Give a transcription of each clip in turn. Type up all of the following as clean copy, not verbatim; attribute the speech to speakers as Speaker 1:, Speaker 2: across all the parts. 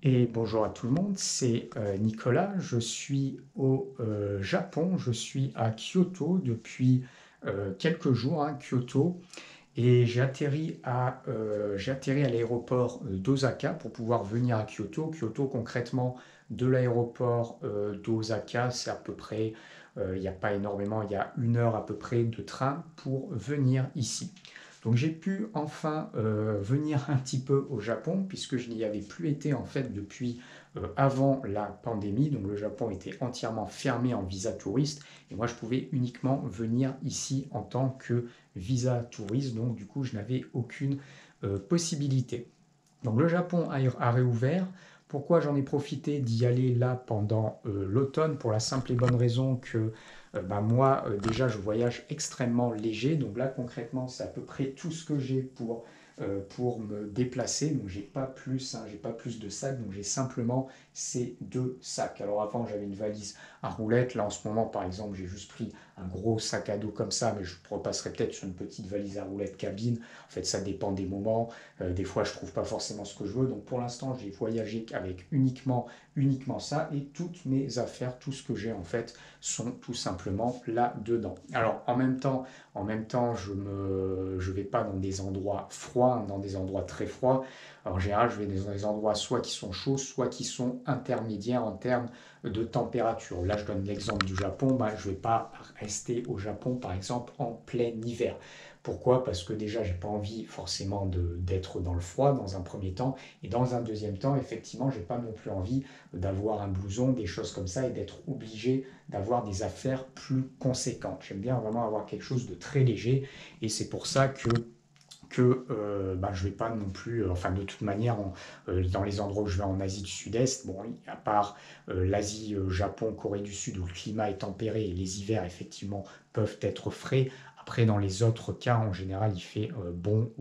Speaker 1: Et bonjour à tout le monde, c'est Nicolas, je suis au Japon, je suis à Kyoto depuis quelques jours, hein, Kyoto, et j'ai atterri à l'aéroport d'Osaka pour pouvoir venir à Kyoto. Kyoto concrètement, de l'aéroport d'Osaka, c'est à peu près, il n'y a pas énormément, il y a 1 heure à peu près de train pour venir ici. Donc j'ai pu enfin venir un petit peu au Japon puisque je n'y avais plus été en fait depuis avant la pandémie. Donc le Japon était entièrement fermé en visa touriste et moi je pouvais uniquement venir ici en tant que visa touriste. Donc du coup je n'avais aucune possibilité. Donc le Japon a réouvert. Pourquoi j'en ai profité d'y aller là pendant l'automne? Pour la simple et bonne raison que bah, moi, déjà, je voyage extrêmement léger. Donc là, concrètement, c'est à peu près tout ce que j'ai pour me déplacer. Donc j'ai pas plus, hein, j'ai pas plus de sacs. Donc j'ai simplement ces 2 sacs. Alors avant, j'avais une valise à roulettes. Là, en ce moment, par exemple, j'ai juste pris un gros sac à dos comme ça, mais je repasserai peut-être sur une petite valise à roulettes cabine. En fait, ça dépend des moments. Des fois, je trouve pas forcément ce que je veux. Donc, pour l'instant, j'ai voyagé avec uniquement ça et toutes mes affaires, tout ce que j'ai en fait, sont tout simplement là-dedans. Alors, en même temps, je vais pas dans des endroits froids, dans des endroits très froids. Alors, en général, je vais dans des endroits soit qui sont chauds, soit qui sont intermédiaires en termes de température. Là, je donne l'exemple du Japon. Bah, je ne vais pas rester au Japon, par exemple, en plein hiver. Pourquoi? Parce que déjà, j'ai pas envie forcément d'être dans le froid dans un premier temps. Et dans un deuxième temps, effectivement, j'ai pas non plus envie d'avoir un blouson, des choses comme ça, et d'être obligé d'avoir des affaires plus conséquentes. J'aime bien vraiment avoir quelque chose de très léger. Et c'est pour ça que bah, je vais pas non plus, enfin de toute manière, dans les endroits où je vais en Asie du Sud-Est, bon, à part l'Asie, Japon, Corée du Sud, où le climat est tempéré et les hivers, effectivement, peuvent être frais. Après, dans les autres cas, en général, il fait bon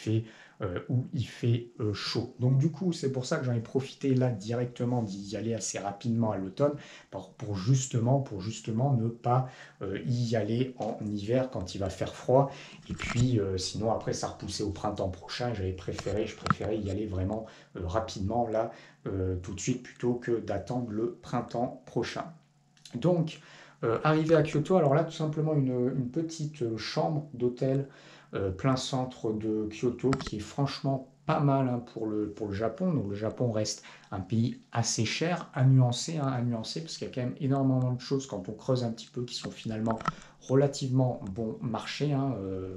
Speaker 1: ou il fait chaud. Donc du coup, c'est pour ça que j'en ai profité là directement d'y aller assez rapidement à l'automne, pour justement ne pas y aller en hiver quand il va faire froid. Et puis, sinon, après, ça repoussait au printemps prochain. Je préférais y aller vraiment rapidement, là, tout de suite, plutôt que d'attendre le printemps prochain. Donc, arrivé à Kyoto, alors là, tout simplement une petite chambre d'hôtel plein centre de Kyoto qui est franchement pas mal, hein, pour le Japon. Donc, le Japon reste un pays assez cher, à nuancer, parce qu'il y a quand même énormément de choses quand on creuse un petit peu qui sont finalement relativement bon marché, hein,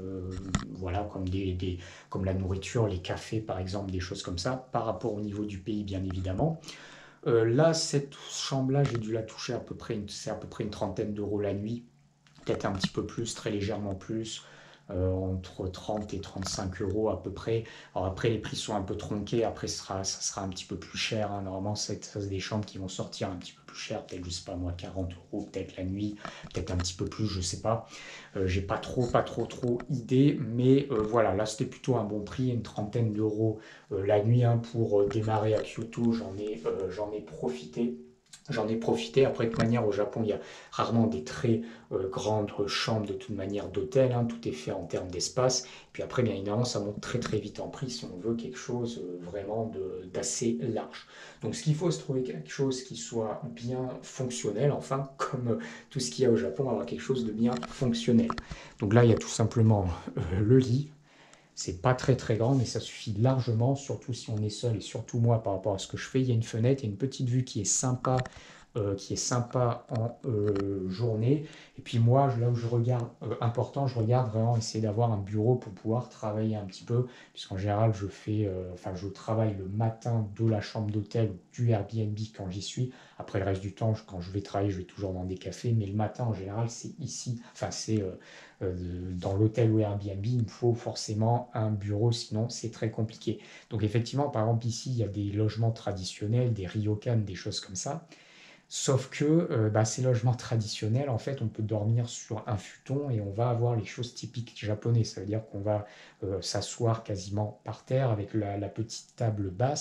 Speaker 1: voilà, comme la nourriture, les cafés par exemple, des choses comme ça, par rapport au niveau du pays bien évidemment. Là, cette chambre-là, j'ai dû la toucher c'est à peu près une trentaine d'euros la nuit, peut-être un petit peu plus, très légèrement plus, entre 30 et 35 euros à peu près. Alors après, les prix sont un peu tronqués, après ça sera un petit peu plus cher, hein. Normalement, c'est des chambres qui vont sortir un petit peu plus cher, peut-être, je sais pas moi, 40 euros, peut-être la nuit, peut-être un petit peu plus, je sais pas. J'ai pas trop idée, mais voilà, là c'était plutôt un bon prix, une trentaine d'euros la nuit, hein, pour démarrer à Kyoto, j'en ai profité. J'en ai profité. Après, de toute manière, au Japon, il y a rarement des très grandes chambres de toute manière d'hôtel, hein. Tout est fait en termes d'espace. Puis après, bien évidemment, ça monte très très vite en prix si on veut quelque chose vraiment d'assez large. Donc, ce qu'il faut, c'est trouver quelque chose qui soit bien fonctionnel. Enfin, comme tout ce qu'il y a au Japon, avoir quelque chose de bien fonctionnel. Donc là, il y a tout simplement le lit. C'est pas très très grand, mais ça suffit largement, surtout si on est seul et surtout moi par rapport à ce que je fais. Il y a une fenêtre, il y a une petite vue qui est sympa en journée. Et puis moi, là où je regarde, important, je regarde vraiment essayer d'avoir un bureau pour pouvoir travailler un petit peu, puisqu'en général, enfin, je travaille le matin de la chambre d'hôtel ou du Airbnb quand j'y suis. Après, le reste du temps, quand je vais travailler, je vais toujours dans des cafés, mais le matin, en général, c'est ici, enfin, c'est dans l'hôtel ou Airbnb, il me faut forcément un bureau, sinon c'est très compliqué. Donc effectivement, par exemple, ici, il y a des logements traditionnels, des ryokan, des choses comme ça. Sauf que bah, ces logements traditionnels, en fait, on peut dormir sur un futon et on va avoir les choses typiques japonais. Ça veut dire qu'on va s'asseoir quasiment par terre avec la petite table basse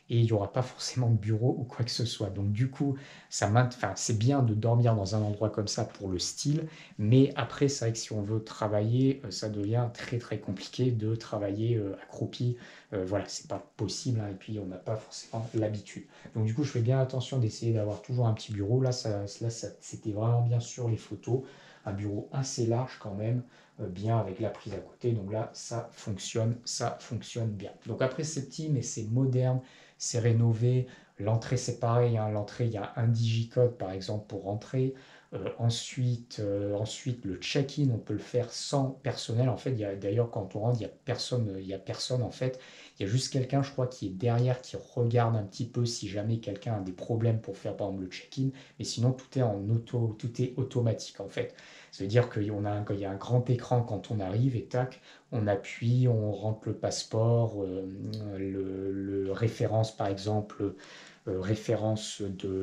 Speaker 1: et il n'y aura pas forcément de bureau ou quoi que ce soit. Donc du coup, enfin, c'est bien de dormir dans un endroit comme ça pour le style, mais après, c'est vrai que si on veut travailler, ça devient très très compliqué de travailler accroupi. Voilà, c'est pas possible, hein, et puis on n'a pas forcément l'habitude. Donc du coup, je fais bien attention d'essayer d'avoir toujours un petit bureau. C'était vraiment bien sur les photos. Un bureau assez large quand même, bien avec la prise à côté. Donc là, ça fonctionne bien. Donc après, c'est petit, mais c'est moderne, c'est rénové. L'entrée, c'est pareil, hein. L'entrée, il y a un digicode par exemple pour rentrer. Ensuite, le check-in, on peut le faire sans personnel. En fait, d'ailleurs, quand on rentre, il y a personne en fait. Il y a juste quelqu'un, je crois, qui est derrière, qui regarde un petit peu si jamais quelqu'un a des problèmes pour faire par exemple le check-in. Mais sinon, tout est automatique en fait. Ça veut dire qu'il y a un grand écran quand on arrive et tac, on appuie, on rentre le passeport, le référence par exemple, référence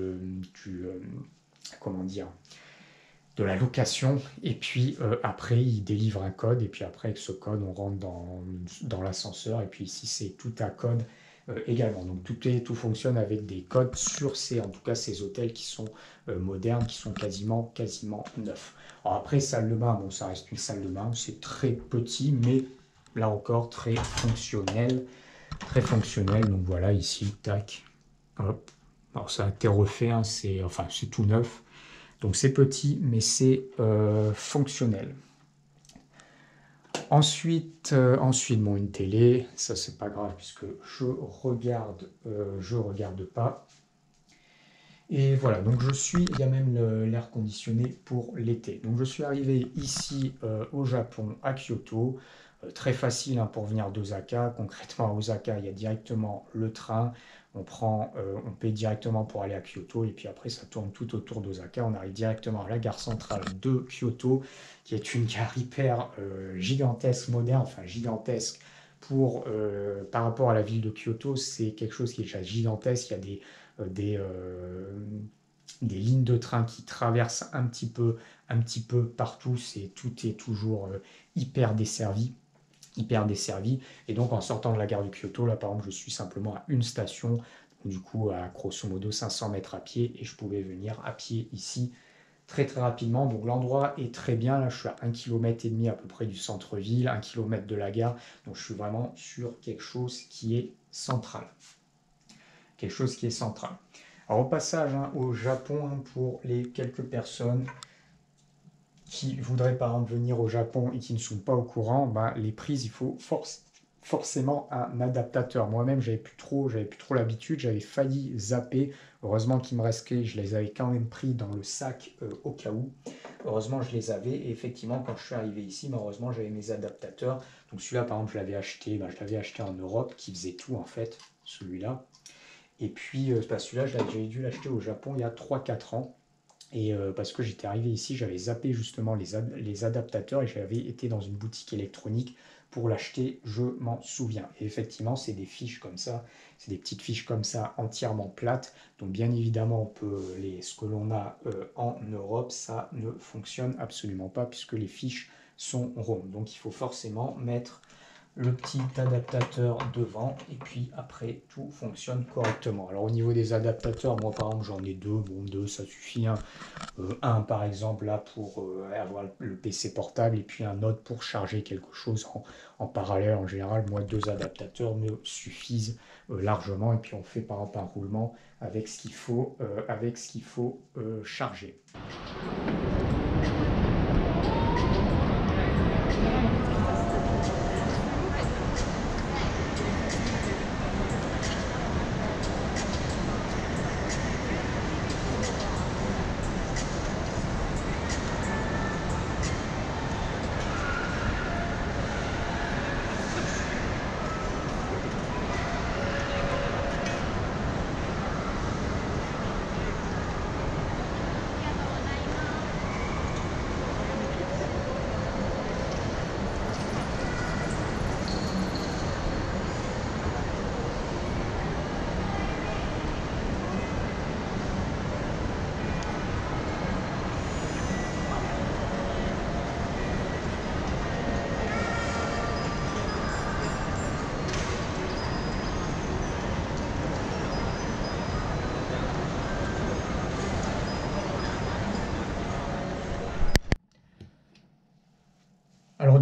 Speaker 1: comment dire, de la location, et puis après il délivre un code, et puis après avec ce code on rentre dans l'ascenseur, et puis ici c'est tout à code également. Donc tout fonctionne avec des codes sur en tout cas ces hôtels qui sont modernes, qui sont quasiment neufs. Alors après, salle de bain, bon, ça reste une salle de bain, c'est très petit, mais là encore très fonctionnel, très fonctionnel. Donc voilà, ici, tac, hop. Alors ça a été refait, hein, c'est tout neuf. Donc c'est petit, mais c'est fonctionnel. Ensuite, bon, une télé, ça c'est pas grave puisque je regarde pas. Et voilà, donc il y a même l'air conditionné pour l'été. Donc je suis arrivé ici au Japon, à Kyoto. Très facile, hein, pour venir d'Osaka. Concrètement, à Osaka, il y a directement le train. On paye directement pour aller à Kyoto, et puis après ça tourne tout autour d'Osaka. On arrive directement à la gare centrale de Kyoto, qui est une gare hyper gigantesque, moderne, enfin gigantesque. Par rapport à la ville de Kyoto, c'est quelque chose qui est déjà gigantesque. Il y a des, des lignes de train qui traversent un petit peu partout. Tout est toujours hyper desservi, hyper desservi. Et donc en sortant de la gare de Kyoto, là par exemple, je suis simplement à une station, du coup à grosso modo 500 mètres à pied, et je pouvais venir à pied ici très très rapidement. Donc l'endroit est très bien. Là, je suis à 1,5 km à peu près du centre-ville, 1 km de la gare. Donc je suis vraiment sur quelque chose qui est central. Quelque chose qui est central. Alors au passage, hein, au Japon, hein, pour les quelques personnes qui voudraient par exemple venir au Japon et qui ne sont pas au courant, ben, les prises, il faut forcément un adaptateur. Moi-même, j'avais plus trop l'habitude, j'avais failli zapper. Heureusement qu'il me restait, je les avais quand même pris dans le sac au cas où. Heureusement, je les avais, et effectivement, quand je suis arrivé ici, malheureusement, j'avais mes adaptateurs. Donc celui-là, par exemple, je l'avais acheté en Europe, qui faisait tout en fait, celui-là. Et puis, celui-là, j'avais dû l'acheter au Japon il y a 3 4 ans. Et parce que j'étais arrivé ici, j'avais zappé justement les adaptateurs, et j'avais été dans une boutique électronique pour l'acheter, je m'en souviens. Et effectivement, c'est des fiches comme ça, c'est des petites fiches comme ça entièrement plates. Donc bien évidemment, ce que l'on a en Europe, ça ne fonctionne absolument pas puisque les fiches sont rondes. Donc il faut forcément mettre le petit adaptateur devant, et puis après tout fonctionne correctement. Alors au niveau des adaptateurs, moi par exemple j'en ai deux, bon deux ça suffit, hein. Un par exemple là pour avoir le PC portable, et puis un autre pour charger quelque chose en parallèle. En général, moi deux adaptateurs me suffisent largement, et puis on fait par exemple un roulement avec ce qu'il faut, charger.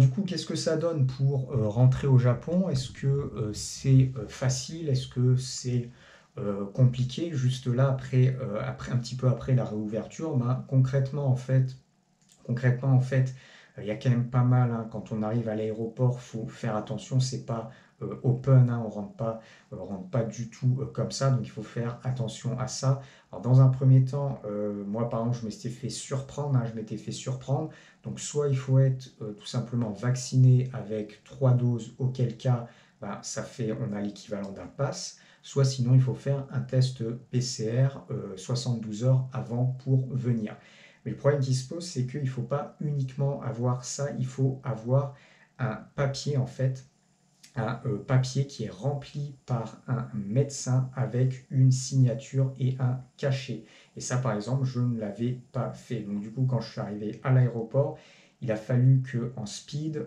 Speaker 1: du coup, qu'est-ce que ça donne pour rentrer au Japon? Est-ce que c'est facile? Est-ce que c'est compliqué? Juste là, un petit peu après la réouverture, ben, concrètement, en fait, il y a quand même pas mal, hein. Quand on arrive à l'aéroport, il faut faire attention, c'est pas open, hein, on rentre pas du tout comme ça, donc il faut faire attention à ça. Alors, dans un premier temps, moi par exemple, je m'étais fait surprendre, hein, donc soit il faut être tout simplement vacciné avec 3 doses, auquel cas bah, on a l'équivalent d'un pass, soit sinon il faut faire un test PCR 72 heures avant pour venir. Mais le problème qui se pose, c'est qu'il ne faut pas uniquement avoir ça, il faut avoir un papier en fait, un papier qui est rempli par un médecin avec une signature et un cachet. Et ça, par exemple, je ne l'avais pas fait. Donc du coup, quand je suis arrivé à l'aéroport, il a fallu que en speed,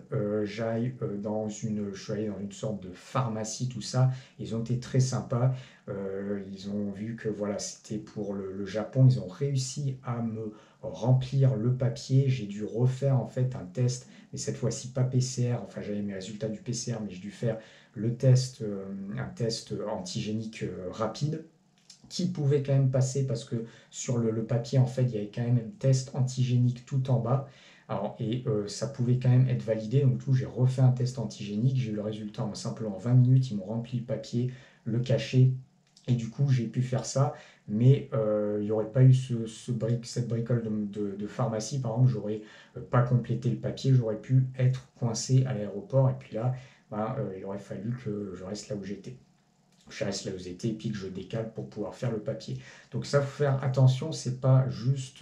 Speaker 1: je suis allé dans une sorte de pharmacie, tout ça. Ils ont été très sympas. Ils ont vu que voilà, c'était pour le Japon. Ils ont réussi à me remplir le papier. J'ai dû refaire en fait un test, mais cette fois-ci pas PCR. Enfin, j'avais mes résultats du PCR, mais j'ai dû faire un test antigénique rapide qui pouvait quand même passer parce que sur le papier, en fait, il y avait quand même un test antigénique tout en bas. Alors, et ça pouvait quand même être validé. Donc, tout, j'ai refait un test antigénique. J'ai eu le résultat en simplement 20 minutes. Ils m'ont rempli le papier, le cachet. Et du coup, j'ai pu faire ça. Mais il n'y aurait pas eu cette bricole de pharmacie. Par exemple, j'aurais pas complété le papier. J'aurais pu être coincé à l'aéroport. Et puis là, bah, il aurait fallu que je reste là où j'étais. Je reste là où j'étais et puis que je décale pour pouvoir faire le papier. Donc ça, faut faire attention, c'est pas juste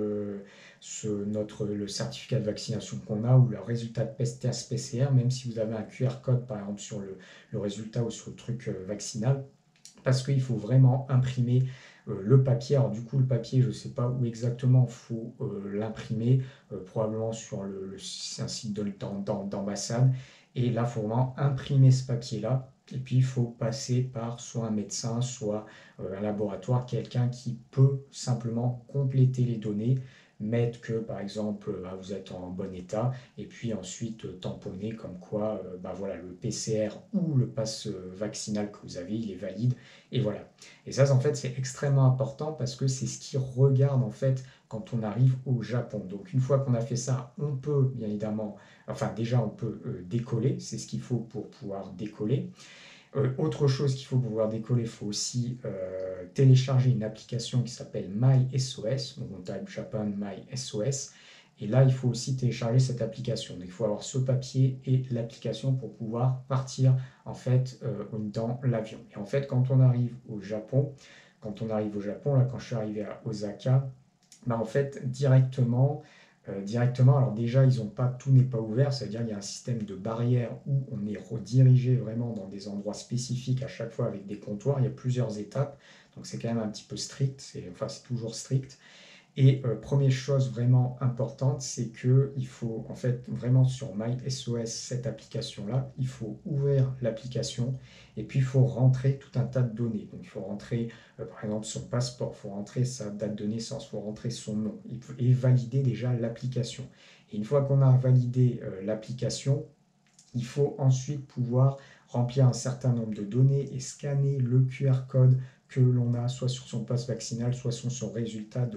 Speaker 1: le certificat de vaccination qu'on a ou le résultat de test PCR, même si vous avez un QR code par exemple sur le résultat ou sur le truc vaccinal, parce qu'il faut vraiment imprimer le papier. Alors du coup, le papier, je ne sais pas où exactement il faut l'imprimer, probablement sur un site d'ambassade. Et là, il faut vraiment imprimer ce papier-là. Et puis, il faut passer par soit un médecin, soit un laboratoire, quelqu'un qui peut simplement compléter les données, mettre que, par exemple, vous êtes en bon état, et puis ensuite tamponner comme quoi bah, voilà, le PCR ou le pass vaccinal que vous avez, il est valide, et voilà. Et ça, en fait, c'est extrêmement important parce que c'est ce qui regarde, en fait, quand on arrive au Japon. Donc, une fois qu'on a fait ça, on peut, bien évidemment, enfin, déjà, on peut décoller. C'est ce qu'il faut pour pouvoir décoller. Autre chose qu'il faut pour pouvoir décoller, il faut aussi télécharger une application qui s'appelle MySOS. Donc, on tape Japan MySOS. Et là, il faut aussi télécharger cette application. Donc, il faut avoir ce papier et l'application pour pouvoir partir en fait dans l'avion. Et en fait, quand on arrive au Japon, là, quand je suis arrivé à Osaka, bah, en fait, directement, alors déjà, tout n'est pas ouvert, c'est-à-dire qu'il y a un système de barrière où on est redirigé vraiment dans des endroits spécifiques à chaque fois avec des comptoirs. Il y a plusieurs étapes, donc c'est quand même un petit peu strict, c'est toujours strict. Et première chose vraiment importante, c'est que il faut en fait vraiment sur MySOS, cette application-là, il faut ouvrir l'application et puis il faut rentrer tout un tas de données. Donc il faut rentrer par exemple son passeport, il faut rentrer sa date de naissance, il faut rentrer son nom et valider déjà l'application. Et une fois qu'on a validé l'application, il faut ensuite pouvoir remplir un certain nombre de données et scanner le QR code que l'on a soit sur son passe vaccinal, soit sur son résultat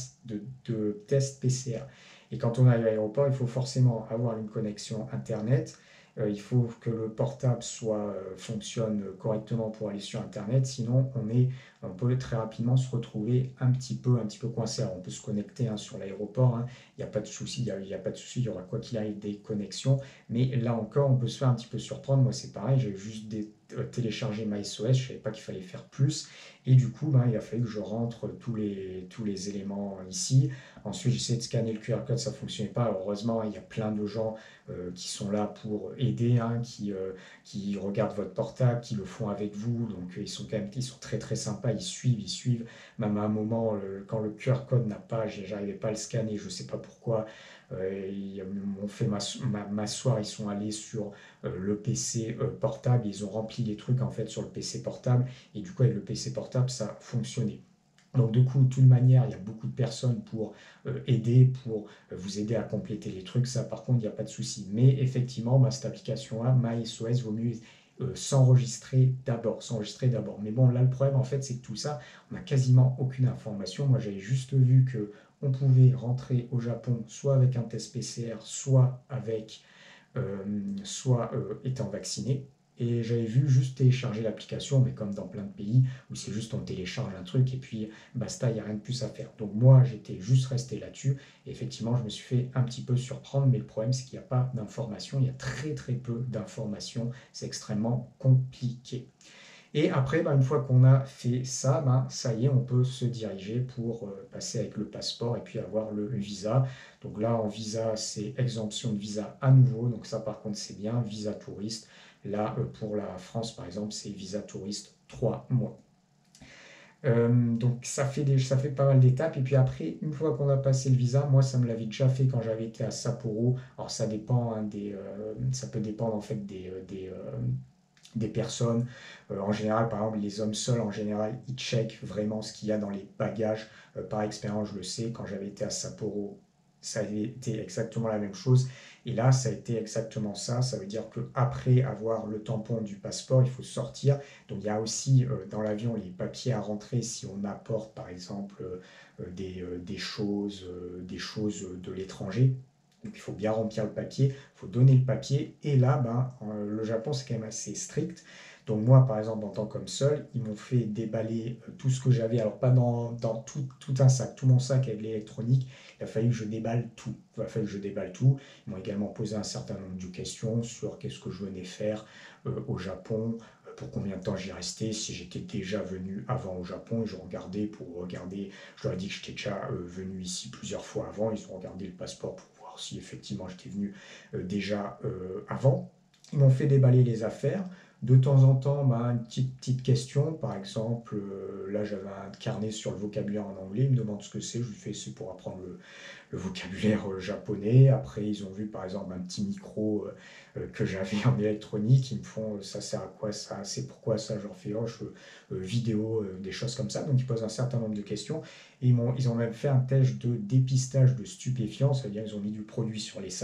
Speaker 1: de test PCR. Et quand on arrive à l'aéroport, il faut forcément avoir une connexion Internet. Il faut que le portable fonctionne correctement pour aller sur Internet, sinon on peut très rapidement se retrouver un petit peu coincé. Alors, on peut se connecter sur l'aéroport, hein. Il n'y a pas de souci, il y a pas de souci, il y aura quoi qu'il arrive des connexions, mais là encore, on peut se faire un petit peu surprendre. Moi, c'est pareil, j'ai juste téléchargé MySOS, je ne savais pas qu'il fallait faire plus. Et du coup, il a fallu que je rentre tous les éléments ici. Ensuite, j'essaie de scanner le QR code, ça ne fonctionnait pas. Heureusement, il y a plein de gens qui sont là pour aider, hein, qui regardent votre portable, qui le font avec vous. Donc, ils sont très très sympas, ils suivent. Même à un moment, quand le QR code n'a pas, j'arrivais pas à le scanner, je ne sais pas pourquoi. Ils m'ont fait m'asseoir, ils sont allés sur le PC portable, ils ont rempli les trucs en fait sur le PC portable et du coup avec le PC portable ça fonctionnait. Donc de coup, de toute manière, il y a beaucoup de personnes pour aider, pour vous aider à compléter les trucs. Ça, par contre, il n'y a pas de souci. Mais effectivement, cette application-là, MySOS, vaut mieux s'enregistrer d'abord. S'enregistrer d'abord. Mais bon, là, le problème, en fait, c'est que tout ça, on n'a quasiment aucune information. Moi, j'avais juste vu que on pouvait rentrer au Japon soit avec un test PCR, étant vacciné. Et j'avais vu juste télécharger l'application, mais comme dans plein de pays, où c'est juste on télécharge un truc et puis basta, il n'y a rien de plus à faire. Donc moi, j'étais juste resté là-dessus. Et effectivement, je me suis fait un petit peu surprendre, mais le problème, c'est qu'il n'y a pas d'informations. Il y a très très peu d'informations. C'est extrêmement compliqué. Et après, une fois qu'on a fait ça, ça y est, on peut se diriger pour passer avec le passeport et puis avoir le visa. Donc là, en visa, c'est exemption de visa à nouveau. Donc ça, par contre, c'est bien, visa touriste. Là, pour la France, par exemple, c'est visa touriste 3 mois. Donc ça fait pas mal d'étapes. Et puis après, une fois qu'on a passé le visa, moi ça me l'avait déjà fait quand j'avais été à Sapporo. Alors ça dépend, hein, ça peut dépendre en fait des personnes. En général, par exemple, les hommes seuls, en général, ils checkent vraiment ce qu'il y a dans les bagages. Par expérience, je le sais, quand j'avais été à Sapporo, ça a été exactement la même chose. Et là, ça a été exactement ça. Ça veut dire qu'après avoir le tampon du passeport, il faut sortir. Donc il y a aussi dans l'avion les papiers à rentrer si on apporte, par exemple, des choses de l'étranger. Donc il faut bien remplir le papier, il faut donner le papier. Et là, le Japon, c'est quand même assez strict. Donc moi, par exemple, en tant qu'homme seul, ils m'ont fait déballer tout ce que j'avais. Alors pas dans tout un sac, tout mon sac avec l'électronique. Il a fallu que je déballe tout. Il a fallu que je déballe tout. Ils m'ont également posé un certain nombre de questions sur qu'est-ce que je venais faire au Japon, pour combien de temps j'y restais, si j'étais déjà venu avant au Japon. Ils ont regardé pour regarder, je leur ai dit que j'étais déjà venu ici plusieurs fois avant. Ils ont regardé le passeport pour voir si effectivement j'étais venu déjà avant. Ils m'ont fait déballer les affaires. De temps en temps, une petite question. Par exemple, là j'avais un carnet sur le vocabulaire en anglais. Ils me demandent ce que c'est. Je lui fais c'est pour apprendre le vocabulaire japonais. Après, ils ont vu par exemple un petit micro que j'avais en électronique. Ils me font ça sert à quoi ça, c'est pourquoi ça, j'en fais vidéo, des choses comme ça. Donc ils posent un certain nombre de questions. Et ils ont même fait un test de dépistage de stupéfiants, c'est-à-dire ils ont mis du produit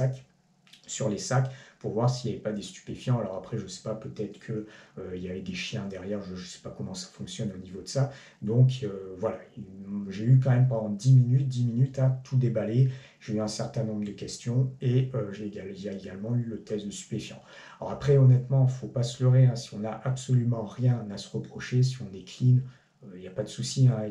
Speaker 1: sur les sacs pour voir s'il n'y avait pas des stupéfiants. Alors après, je ne sais pas, peut-être qu'il y avait des chiens derrière, je ne sais pas comment ça fonctionne au niveau de ça. Donc voilà, j'ai eu quand même pendant 10 minutes à tout déballer. J'ai eu un certain nombre de questions et il y a également eu le test de stupéfiants. Alors après, honnêtement, il ne faut pas se leurrer, hein, si on n'a absolument rien à se reprocher, si on est clean, il n'y a pas de souci, hein,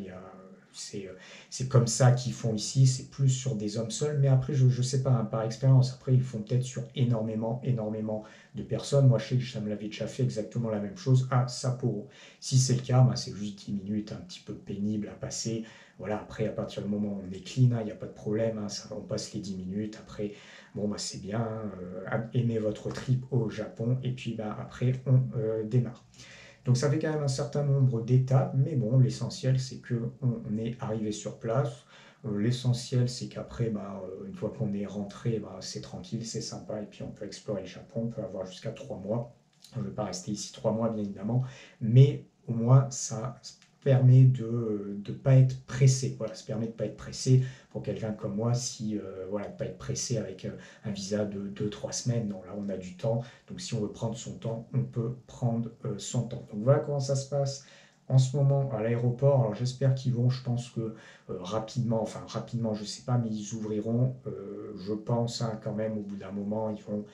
Speaker 1: c'est comme ça qu'ils font ici, c'est plus sur des hommes seuls, mais après, je ne sais pas, hein, par expérience, après, ils font peut-être sur énormément de personnes. Moi, je sais que ça me l'avait déjà fait exactement la même chose à Sapporo. Si c'est le cas, c'est juste 10 minutes un petit peu pénible à passer. Voilà, après, à partir du moment où on est clean, hein, il n'y a pas de problème, hein, on passe les 10 minutes. Après, bon, c'est bien, aimez votre trip au Japon, et puis après, on démarre. Donc ça fait quand même un certain nombre d'étapes, mais bon, l'essentiel c'est qu'on est arrivé sur place. L'essentiel c'est qu'après, une fois qu'on est rentré, c'est tranquille, c'est sympa, et puis on peut explorer le Japon, on peut avoir jusqu'à 3 mois. Je ne vais pas rester ici 3 mois, bien évidemment, mais au moins ça permet de ne pas être pressé. Voilà, ça permet de ne pas être pressé pour quelqu'un comme moi, si voilà, de ne pas être pressé avec un visa de 2 3 semaines. Non, là on a du temps, donc si on veut prendre son temps, on peut prendre son temps. Donc voilà comment ça se passe en ce moment à l'aéroport. Alors j'espère qu'ils vont, je pense que rapidement, enfin rapidement je sais pas, mais ils ouvriront, je pense, hein, quand même au bout d'un moment, ils vont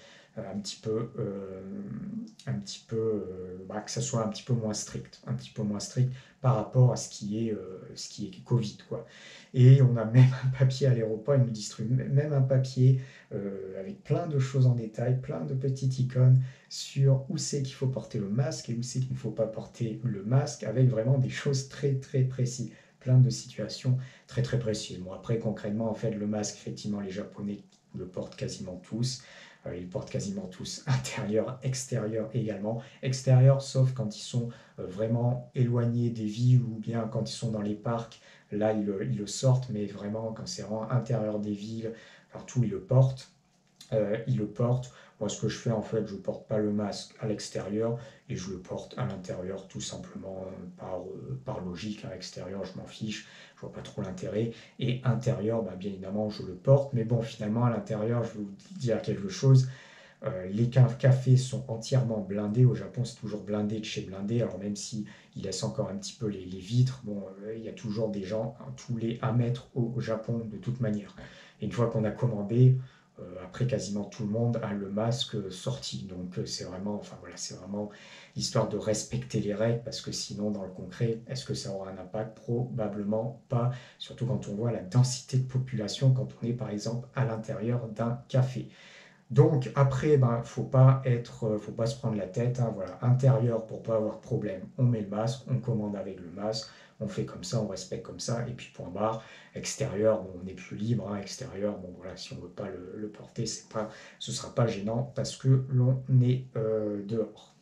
Speaker 1: que ça soit un petit peu moins strict, un petit peu moins strict par rapport à ce qui est Covid, quoi. Et on a même un papier à l'aéroport, ils nous distribuent même un papier avec plein de choses en détail, plein de petites icônes sur où c'est qu'il faut porter le masque et où c'est qu'il ne faut pas porter le masque, avec vraiment des choses très très précises, plein de situations très très précises. Bon, après concrètement, en fait, le masque, effectivement, les Japonais le portent quasiment tous. Ils portent quasiment tous intérieur, extérieur également. Extérieur, sauf quand ils sont vraiment éloignés des villes, ou bien quand ils sont dans les parcs, là ils le sortent, mais vraiment quand c'est vraiment intérieur des villes, partout ils le portent. Ils le portent. Moi, ce que je fais, en fait, je porte pas le masque à l'extérieur et je le porte à l'intérieur, tout simplement par logique. À l'extérieur, je m'en fiche, je vois pas trop l'intérêt. Et intérieur, bah, bien évidemment, je le porte. Mais bon, finalement, à l'intérieur, je vais vous dire quelque chose. Les cafés sont entièrement blindés. Au Japon, c'est toujours blindé de chez blindé. Alors même si ils laissent encore un petit peu les vitres, bon, il y a toujours des gens tous les 1 mètre au Japon de toute manière. Et une fois qu'on a commandé, après quasiment tout le monde a le masque sorti. Donc c'est vraiment, enfin voilà, c'est vraiment histoire de respecter les règles parce que sinon dans le concret, est-ce que ça aura un impact? Probablement pas. Surtout quand on voit la densité de population quand on est par exemple à l'intérieur d'un café. Donc après, ben, faut pas se prendre la tête, hein, voilà. Intérieur, pour pas avoir de problème, on met le masque, on commande avec le masque, on fait comme ça, on respecte comme ça, et puis point barre. Extérieur, bon, on est plus libre, hein. Extérieur, bon voilà, si on veut pas le porter, ce sera pas gênant parce que l'on est dehors.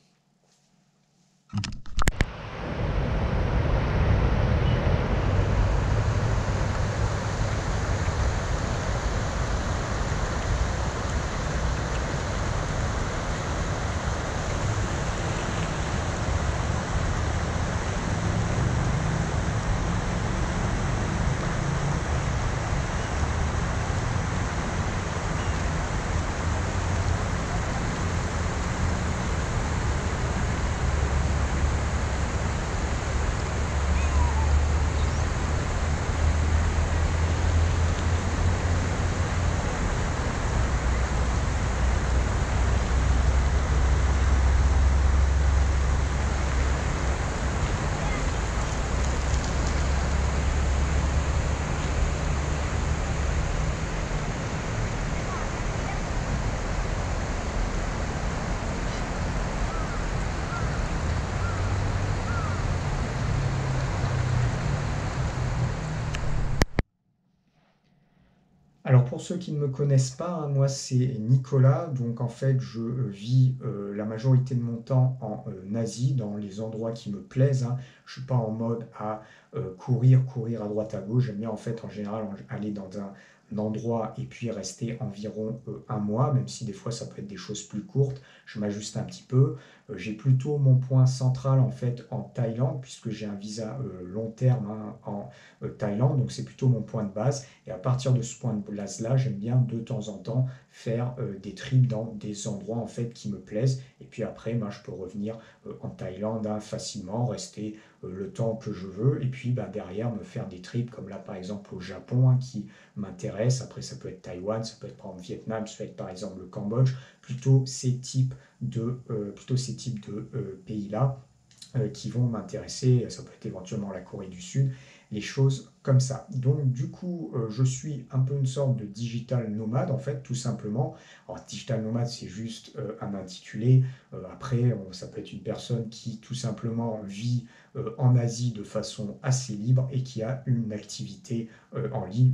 Speaker 1: Alors pour ceux qui ne me connaissent pas, hein, moi c'est Nicolas, donc en fait je vis la majorité de mon temps en Asie, dans les endroits qui me plaisent, hein. Je suis pas en mode à courir à droite à gauche, j'aime bien en fait en général aller dans un endroit et puis rester environ 1 mois, même si des fois ça peut être des choses plus courtes, je m'ajuste un petit peu. J'ai plutôt mon point central en fait en Thaïlande, puisque j'ai un visa long terme, hein, en Thaïlande, donc c'est plutôt mon point de base. Et à partir de ce point de base-là, j'aime bien de temps en temps faire des trips dans des endroits en fait qui me plaisent. Et puis après, moi, je peux revenir en Thaïlande, hein, facilement, rester le temps que je veux. Et puis bah, derrière, me faire des trips comme là par exemple au Japon, hein, qui m'intéresse. Après, ça peut être Taïwan, ça peut être par exemple Vietnam, ça peut être par exemple le Cambodge. Plutôt ces types de pays-là qui vont m'intéresser. Ça peut être éventuellement la Corée du Sud, les choses comme ça. Donc du coup, je suis un peu une sorte de digital nomade en fait, tout simplement. Alors digital nomade, c'est juste un intitulé. Après, ça peut être une personne qui tout simplement vit en Asie de façon assez libre et qui a une activité en ligne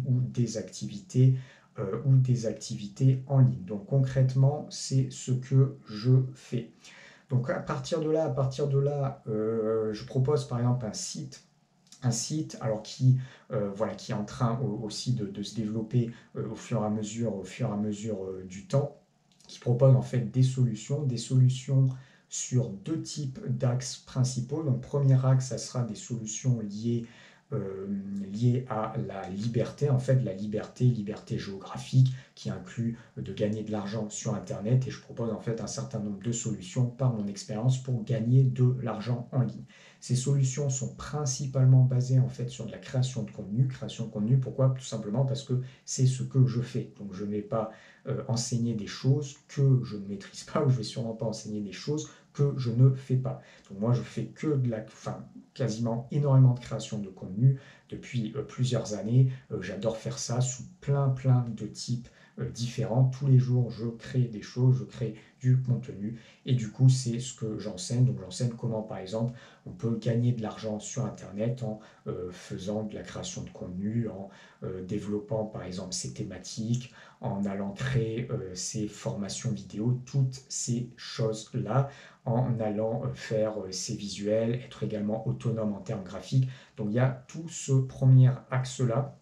Speaker 1: ou des activités en ligne. Donc concrètement, c'est ce que je fais. Donc à partir de là, je propose par exemple un site alors voilà, qui est en train aussi de se développer au fur et à mesure du temps, qui propose en fait des solutions sur 2 types d'axes principaux. Donc premier axe, ça sera des solutions liées à la liberté, en fait, la liberté géographique, qui inclut de gagner de l'argent sur Internet. Et je propose en fait un certain nombre de solutions par mon expérience pour gagner de l'argent en ligne. Ces solutions sont principalement basées en fait sur de la création de contenu. Création de contenu, pourquoi? Tout simplement parce que c'est ce que je fais. Donc je ne vais pas enseigner des choses que je ne maîtrise pas, ou je ne vais sûrement pas enseigner des choses que je ne fais pas. Donc moi je fais quasiment énormément de création de contenu depuis plusieurs années. J'adore faire ça sous plein de types différents. Tous les jours je crée des choses, je crée du contenu, et du coup c'est ce que j'enseigne. Donc j'enseigne comment par exemple on peut gagner de l'argent sur Internet en faisant de la création de contenu, en développant par exemple ses thématiques, en allant créer ses formations vidéo, toutes ces choses-là, en allant faire ses visuels, être également autonome en termes graphiques. Donc il y a tout ce premier axe-là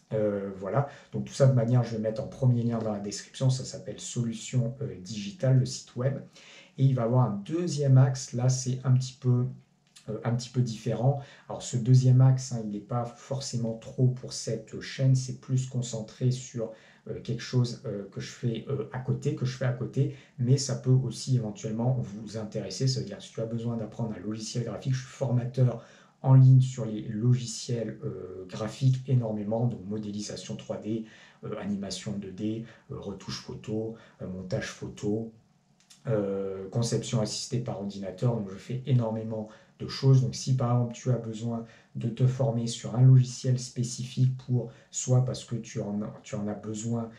Speaker 1: Voilà, donc tout ça de manière, je vais mettre en premier lien dans la description, ça s'appelle Solutions Digitales, le site web. Et il va avoir un deuxième axe, là c'est un petit peu différent. Alors ce deuxième axe, hein, il n'est pas forcément trop pour cette chaîne, c'est plus concentré sur quelque chose que je fais à côté, mais ça peut aussi éventuellement vous intéresser. Ça veut dire que si tu as besoin d'apprendre un logiciel graphique, je suis formateur en ligne sur les logiciels graphiques énormément, donc modélisation 3D, animation 2D, retouche photo, montage photo, conception assistée par ordinateur, donc je fais énormément de choses. Donc si par exemple tu as besoin de te former sur un logiciel spécifique pour soit parce que tu en as besoin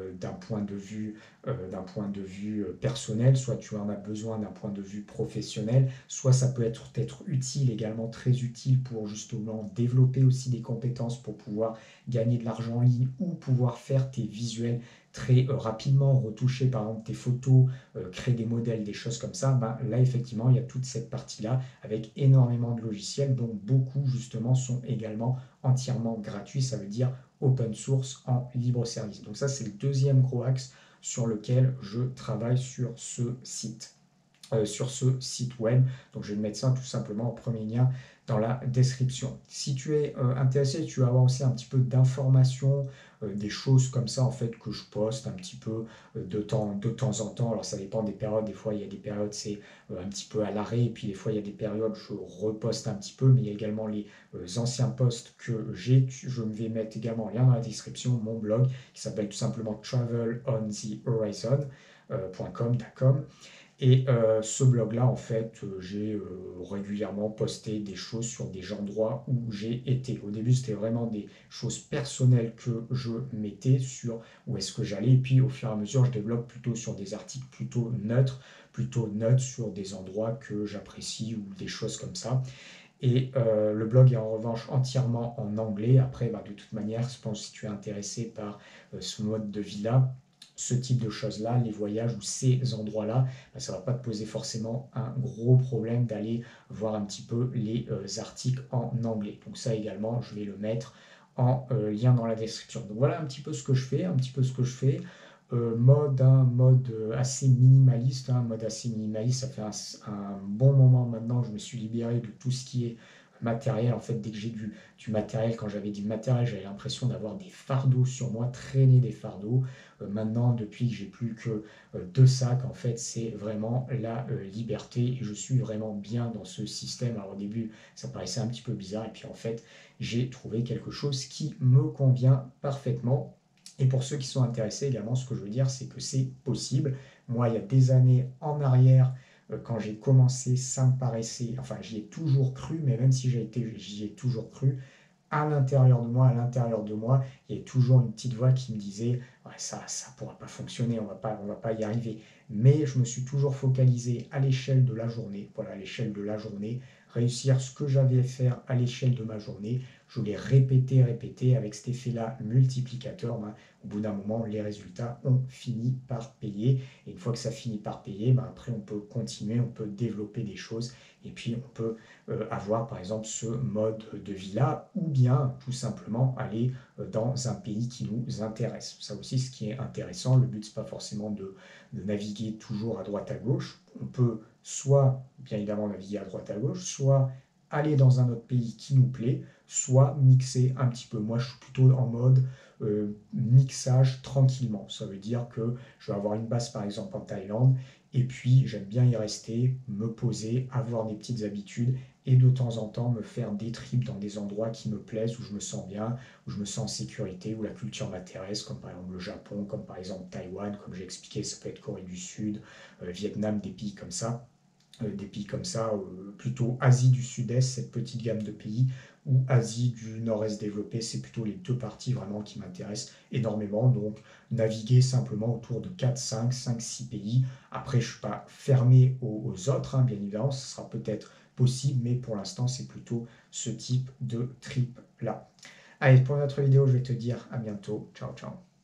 Speaker 1: d'un point de vue personnel, soit tu en as besoin d'un point de vue professionnel, soit ça peut être utile, également très utile pour justement développer aussi des compétences pour pouvoir gagner de l'argent en ligne ou pouvoir faire tes visuels très rapidement, retoucher par exemple tes photos, créer des modèles, des choses comme ça, ben, là effectivement il y a toute cette partie-là avec énormément de logiciels dont beaucoup justement sont également entièrement gratuits, ça veut dire open source en libre service. Donc ça c'est le deuxième gros axe sur lequel je travaille sur ce site web. Donc je vais mettre ça tout simplement en premier lien dans la description. Si tu es intéressé, tu vas avoir aussi un petit peu d'informations, des choses comme ça en fait que je poste un petit peu de temps en temps. Alors ça dépend des périodes. Des fois il y a des périodes c'est un petit peu à l'arrêt et puis des fois il y a des périodes je reposte un petit peu. Mais il y a également les anciens posts que j'ai. Je vais mettre également en lien dans la description mon blog qui s'appelle tout simplement travelonthehorizon.com. Et ce blog-là, en fait, j'ai régulièrement posté des choses sur des endroits où j'ai été. Au début, c'était vraiment des choses personnelles que je mettais sur où est-ce que j'allais. Et puis, au fur et à mesure, je développe plutôt sur des articles plutôt neutres sur des endroits que j'apprécie ou des choses comme ça. Et le blog est en revanche entièrement en anglais. Après, bah, de toute manière, je pense que si tu es intéressé par ce mode de vie-là, ce type de choses-là, les voyages ou ces endroits-là, bah, ça ne va pas te poser forcément un gros problème d'aller voir un petit peu les articles en anglais. Donc ça également, je vais le mettre en lien dans la description. Donc voilà un petit peu ce que je fais. Mode assez minimaliste, ça fait un bon moment maintenant que je me suis libéré de tout ce qui est matériel. En fait, dès que j'ai du matériel, quand j'avais du matériel, j'avais l'impression d'avoir des fardeaux sur moi, traîner des fardeaux. Maintenant, depuis que j'ai plus que deux sacs, en fait, c'est vraiment la liberté et je suis vraiment bien dans ce système. Alors au début, ça paraissait un petit peu bizarre et puis en fait, j'ai trouvé quelque chose qui me convient parfaitement. Et pour ceux qui sont intéressés également, ce que je veux dire, c'est que c'est possible. Moi, il y a des années en arrière, quand j'ai commencé, ça me paraissait, enfin, j'y ai toujours cru, mais même si j'y ai toujours cru, à l'intérieur de moi, il y a toujours une petite voix qui me disait ouais, ça pourra pas fonctionner, on va pas y arriver. Mais je me suis toujours focalisé à l'échelle de la journée, voilà, à l'échelle de la journée, réussir ce que j'avais à faire à l'échelle de ma journée. Je l'ai répété avec cet effet-là multiplicateur. Ben, au bout d'un moment, les résultats ont fini par payer. Et une fois que ça finit par payer, ben, après on peut continuer, on peut développer des choses et puis on peut avoir par exemple ce mode de vie-là, ou bien tout simplement aller dans un pays qui nous intéresse. Ça aussi, ce qui est intéressant, le but, c'est pas forcément de naviguer toujours à droite à gauche. On peut soit, bien évidemment, naviguer à droite à gauche, soit aller dans un autre pays qui nous plaît, soit mixer un petit peu. Moi, je suis plutôt en mode mixage tranquillement. Ça veut dire que je vais avoir une base, par exemple, en Thaïlande, et puis j'aime bien y rester, me poser, avoir des petites habitudes et de temps en temps me faire des trips dans des endroits qui me plaisent, où je me sens bien, où je me sens en sécurité, où la culture m'intéresse, comme par exemple le Japon, comme par exemple Taïwan, comme j'ai expliqué, ça peut être Corée du Sud, Vietnam, des pays comme ça, plutôt Asie du Sud-Est, cette petite gamme de pays, ou Asie du Nord-Est développé, c'est plutôt les deux parties vraiment qui m'intéressent énormément. Donc naviguer simplement autour de 6 pays. Après, je ne suis pas fermé aux autres, hein, bien évidemment, ce sera peut-être possible, mais pour l'instant, c'est plutôt ce type de trip-là. Allez, pour notre vidéo, je vais te dire à bientôt. Ciao, ciao.